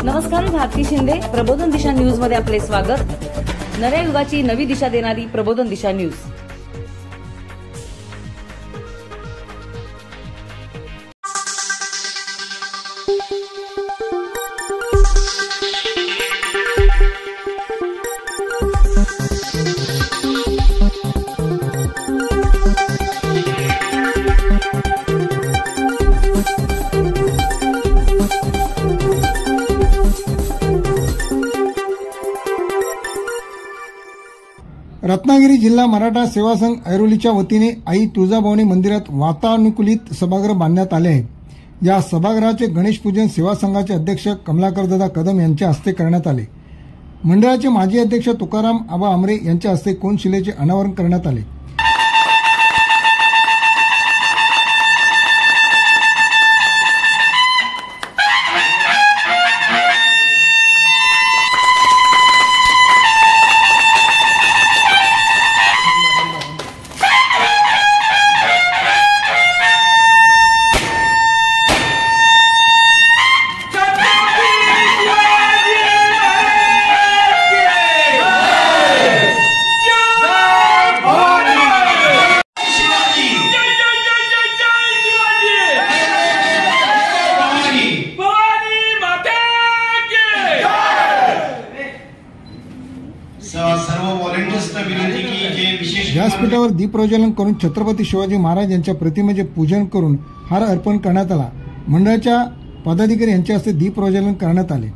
नमस्कार, मी भारती शिंदे. प्रबोधन दिशा न्यूज मध्ये आपले स्वागत. नव्या युगाची नवी दिशा देणारी प्रबोधन दिशा न्यूज. रत्नागिरी जिल्हा मराठा सेवा संघ ऐरोलीच्या वतीने आई तुळजाभवानी मंदिरात वातानुकूलित सभागृह बांधण्यात आले आहे. या सभागृहाचे गणेश पूजन सेवा संघाचे अध्यक्ष कमलाकरदादा कदम यांच्या हस्ते करण्यात आले. मंडळाचे माजी अध्यक्ष तुकाराम आबा आमरे यांच्या हस्ते कोनशिलेचे अनावरण करण्यात आले. व्यासपीठावर दीप प्रज्वलन करून छत्रपती शिवाजी महाराज यांच्या प्रतिमेचे पूजन करून हार अर्पण करण्यात आला. मंडळाच्या पदाधिकारी यांच्या हस्ते दीप प्रज्वलन करण्यात आले.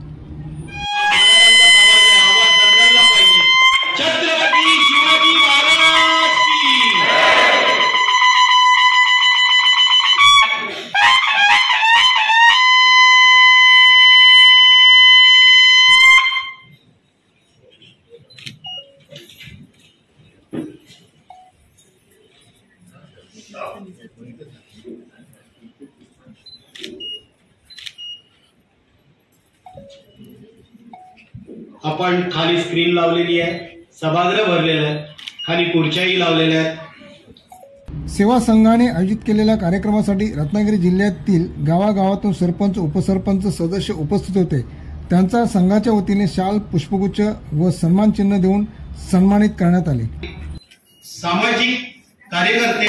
आपण खाली स्क्रीन लावलेली आहे, सभागृह भरलेला आहे, खाली खुर्च्याही लावलेल्या आहेत. सेवा संघाने आयोजित केलेल्या कार्यक्रमासाठी रत्नागिरी जिल्ह्यातील गावागावातून सरपंच, उपसरपंच, सदस्य उपस्थित होते. त्यांचा संघाच्या वतीने शाल, पुष्पगुच्छ व सन्मान चिन्ह देऊन सन्मानित करण्यात आले. सामाजिक कार्यकर्ते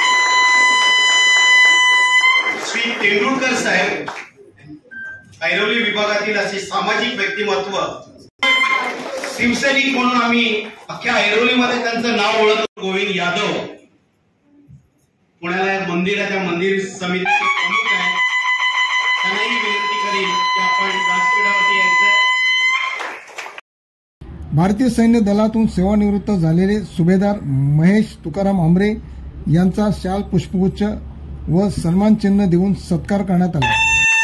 श्री तेंडुलकर साहेब ऐरोली विभागातील असे सामाजिक व्यक्तिमत्व, शिवसैनिक म्हणून आम्ही अख्ख्या ऐरोलीमध्ये त्यांचं नाव ओळखतो. गोविंद यादव पुण्याला मंदिर आहे, त्या मंदिर समितीचे प्रमुख आहेत. त्यांनाही विनंती करीन की आपण व्यासपीठावरती यायचं. भारतीय सैन्य दलातून सेवानिवृत्त झालेले सुभेदार महेश तुकाराम आमरे यांचा शाल, पुष्पगुच्छ व सन्मान चिन्ह देऊन सत्कार करण्यात आला.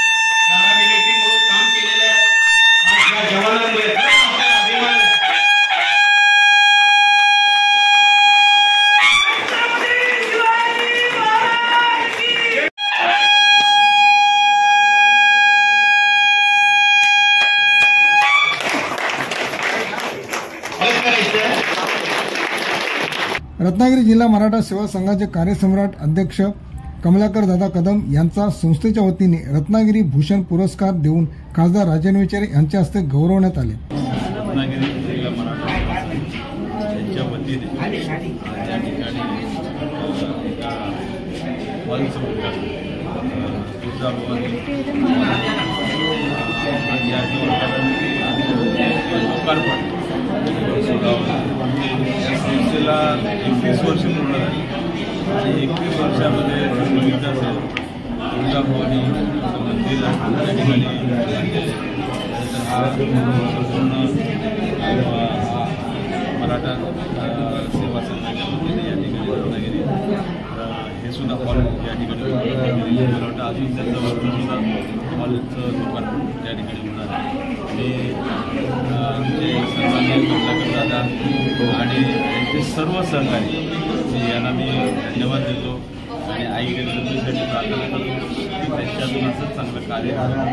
रत्नागिरी जिल्हा मराठा सेवा संघाचे कार्यसम्राट अध्यक्ष कमलाकर दादा कदम यांचा संस्थेच्या वतीने रत्नागिरी भूषण पुरस्कार देऊन खासदार राजन विचारे यांच्या हस्ते गौरवण्यात आले. रत्नागिरी जिल्हा मराठा यांच्या वतीने या ठिकाणी एका वनसंरक्षक तुळजाभवानी लोकार्पण संस्थेला 21 वर्ष पूर्ण झाली आणि 21 वर्षामध्ये बघितलं असेल तुळजाभवानी मंदिर त्या ठिकाणी संपूर्ण मराठा सेवा संघाच्या वतीने या ठिकाणी रत्नागिरी हे सुद्धा हॉल या ठिकाणी मला वाटतं अजून त्याच्यावरचं सुद्धा हॉलचं लोकार्पण त्या ठिकाणी होणार आहे. आणि आमचे सन्माननीय कमलाकर दादा आणि त्यांचे सर्व सहकारी यांना मी धन्यवाद देतो आणि आई गणपतीसाठी प्रार्थना करतो की त्यांच्यातून असंच चांगलं कार्य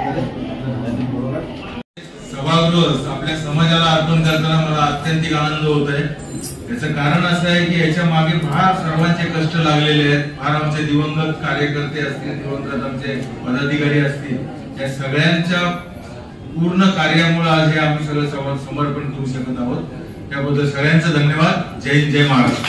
सभागृह आपल्या समाजाला अर्पण करताना मला अत्यंत आनंद होत आहे. याचं कारण असं आहे की याच्या मागे फार सर्वांचे कष्ट लागलेले आहेत. फार आमचे दिवंगत कार्यकर्ते असतील, दिवंगत आमचे पदाधिकारी असतील, या सगळ्यांच्या पूर्ण कार्यामुळे आज हे आम्ही सगळं समर्पण करू शकत आहोत. त्याबद्दल सगळ्यांचं धन्यवाद. जय हिंद, जय महाराष्ट्र.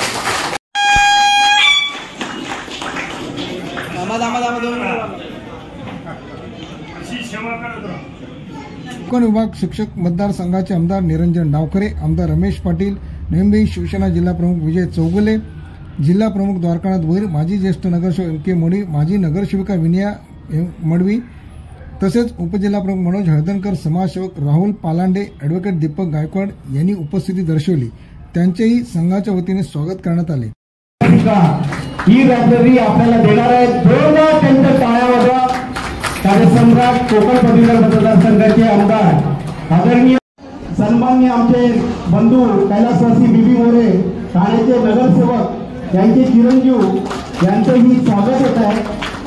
कोकण विभाग शिक्षक मतदारसंघाचे आमदार निरंजन डावखरे, आमदार रमेश पाटील, नवीमुंबई शिवसेना जिल्हा प्रमुख विजय चौगुले, जिल्हा प्रमुख द्वारकानाथ भोईर, माजी ज्येष्ठ नगरसेवक एम के मोडी, माजी नगरसेविका विनया मडवी, तसेच उपजिल्हा प्रमुख मनोज हळदणकर, समाजसेवक राहुल पालांडे, अॅडव्होकेट दीपक गायकवाड यांनी उपस्थिती दर्शवली. त्यांचेही संघाच्या वतीने स्वागत करण्यात आले. ही लायब्ररी आपल्याला देणार आहे. जोरदार त्यांच्या टाळ्यावर कार्यसम्राट कोकण पदवीधर मतदारसंघाचे आमदार आदरणीय सन्माननीय आमचे बंधू कैलासवासी बीबी मोरे, ठाण्याचे नगरसेवक यांचे चिरंजीव यांचंही स्वागत होत आहे.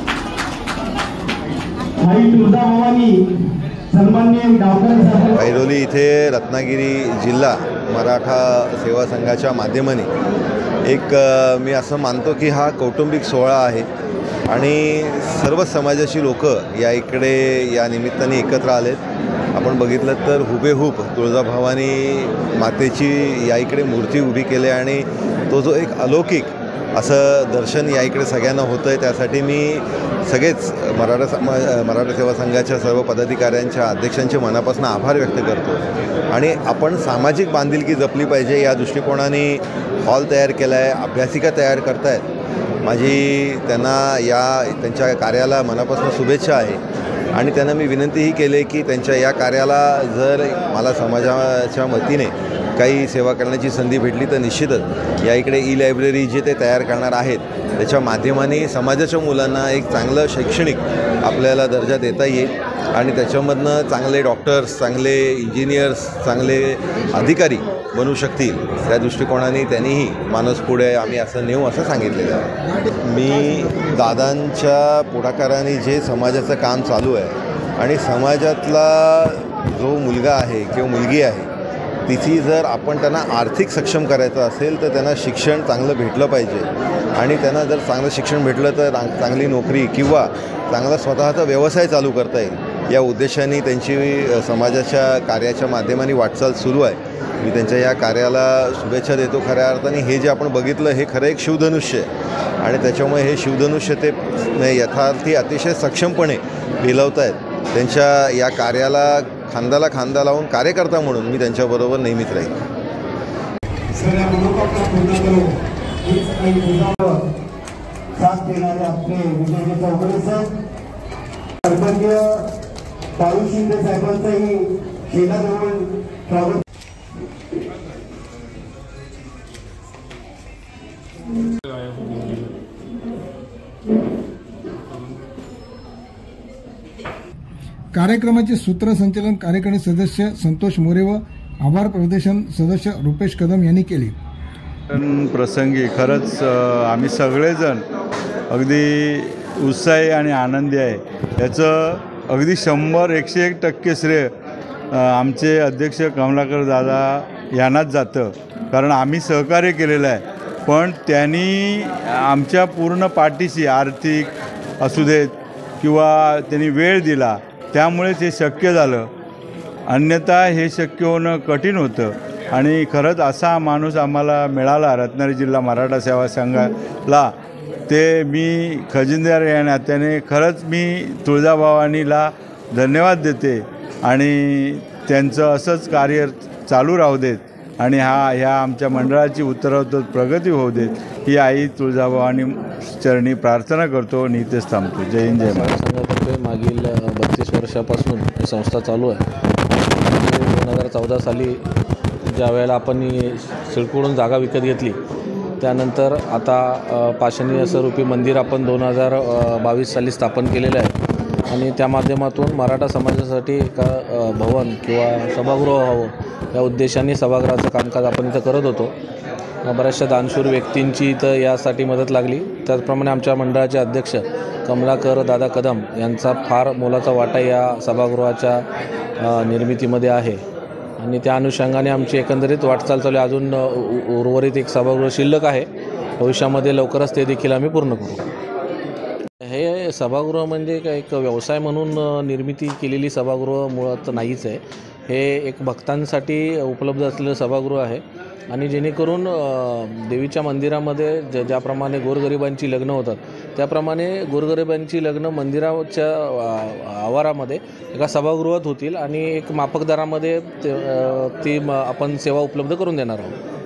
आई तुळजाभवानी सन्माननीय डावकर साहेब. ऐरोली इथे रत्नागिरी जिल्हा मराठा सेवा संघाच्या माध्यमाने एक मी असं मानतो की हा कौटुंबिक सोहळा आहे आणि सर्व समाजाची लोक या इकडे या निमित्ताने एकत्र आलेत. आपण बघितलं तर हुबेहूब तुळजाभवानी मातेची या इकडे मूर्ती उभी केली आणि तो जो एक अलौकिक असं दर्शन या इकडे सगळ्यांना होतं आहे. त्यासाठी मी सगळेच मराठा सेवा संघाच्या सर्व पदाधिकाऱ्यांच्या अध्यक्षांचे मनापासून आभार व्यक्त करतो. आणि आपण सामाजिक बांधिलकी जपली पाहिजे या दृष्टिकोनाने हॉल तयार केला आहे, अभ्यासिका तयार करतायत. माझी त्यांना त्यांच्या कार्याला मनापासून शुभेच्छा आहे आणि त्यांना मी विनंतीही केली की त्यांच्या या कार्याला जर मला समाजाच्या वतीने काही सेवा करण्याची संधी भेटली तर निश्चितच या इकडे ई लायब्ररी जे ते तयार करणार आहेत त्याच्या माध्यमाने समाजाच्या मुलांना एक चांगलं शैक्षणिक आपल्याला दर्जा देता येईल आणि त्याच्यामधनं चांगले डॉक्टर्स, चांगले इंजिनियर्स, चांगले अधिकारी बनू शकतील. त्या दृष्टिकोनाने त्यांनीही माणूस पुढे आम्ही असं नेऊ असं सांगितलेलं आहे. मी दादांच्या पुढाकाराने जे समाजाचं काम चालू आहे आणि समाजातला जो मुलगा आहे किंवा मुलगी आहे तिची जर आपण त्यांना आर्थिक सक्षम करायचं असेल तर त्यांना शिक्षण चांगलं भेटलं पाहिजे आणि त्यांना जर चांगलं शिक्षण भेटलं तर चांगली नोकरी किंवा चांगला स्वतःचा व्यवसाय चालू करता येईल या उद्देशाने त्यांची समाजाच्या कार्याच्या माध्यमाने वाटचाल सुरू आहे. मी त्यांच्या या कार्याला शुभेच्छा देतो. खऱ्या अर्थाने हे जे आपण बघितलं हे खरं एक शिवधनुष्य आहे आणि त्याच्यामुळे हे शिवधनुष्य ते यथार्थी अतिशय सक्षमपणे पेलवत आहेत. त्यांच्या या कार्याला खांद्याला खांदा लावून कार्यकर्ता म्हणून मी त्यांच्याबरोबर नेहमीच राहील. साथ देणारे आपले विजय चौगुले साहेब, सर्वज्ञ बाळू शिंदे साहेबांचंही शेलाजवळ स्वागत. कार्यक्रमाचे सूत्रसंचालन कार्यकारी सदस्य संतोष मोरे व आभार प्रदर्शन सदस्य रुपेश कदम यांनी केले. प्रसंगी खरंच आम्ही सगळेजण अगदी उत्साही आणि आनंदी आहे. याचं अगदी 101% श्रेय आमचे अध्यक्ष कमलाकर दादा यांनाच जातं, कारण आम्ही सहकार्य केलेलं आहे. पण त्यांनी आमच्या पूर्ण पाठीशी आर्थिक असू देत किंवा त्यांनी वेळ दिला त्यामुळेच हे शक्य झालं. अन्यथा हे शक्य होणं कठीण होतं आणि खरंच असा माणूस आम्हाला मिळाला रत्नागिरी जिल्हा मराठा सेवा संघाला. ते मी खजिनदार या नात्याने खरंच मी तुळजाभवानीला धन्यवाद देते आणि त्यांचं असंच कार्य चालू राहू देत आणि ह्या आमच्या मंडळाची उत्तरोत्तर प्रगती होऊ देत ही आई तुळजाभवानी चरणी प्रार्थना करतो आणि इथेच थांबतो. जय हिंद, जय महाराष्ट्र. संघातर्फे मागील 32 वर्षापासून ही संस्था चालू आहे. 2014 साली ज्या वेळेला आपण सिडकोकडून जागा विकत घेतली त्यानंतर आता पाषाणी स्वरूपी मंदिर आपण 2022 साली स्थापन केलेलं आहे आणि त्या माध्यमातून मराठा समाजासाठी एका भवन किंवा सभागृह व्हावं या उद्देशाने सभागृहाचं कामकाज आपण इथं करत होतो. बऱ्याचशा दानशूर व्यक्तींची इथं यासाठी मदत लागली. त्याचप्रमाणे आमच्या मंडळाचे अध्यक्ष कमलाकर दादा कदम यांचा फार मोलाचा वाटा या सभागृहाच्या निर्मितीमध्ये आहे आणि त्या अनुषंगाने आमची एकंदरीत वाटचाल चालू आहे. अजून उर्वरित एक सभागृह शिल्लक आहे. भविष्यामध्ये लवकरच ते देखील आम्ही पूर्ण करू. हे सभागृह म्हणजे एक व्यवसाय म्हणून निर्मिती केलेली सभागृह मुळात नाहीच आहे. हे एक भक्तांसाठी उपलब्ध असलेलं सभागृह आहे आणि जेणेकरून देवीच्या मंदिरामध्ये ज्याप्रमाणे गोरगरिबांची लग्न होतात त्याप्रमाणे गोरगरिबांची लग्न मंदिराच्या आवारामध्ये एका सभागृहात होतील आणि एक माफक दरामध्ये ती आपण सेवा उपलब्ध करून देणार आहोत.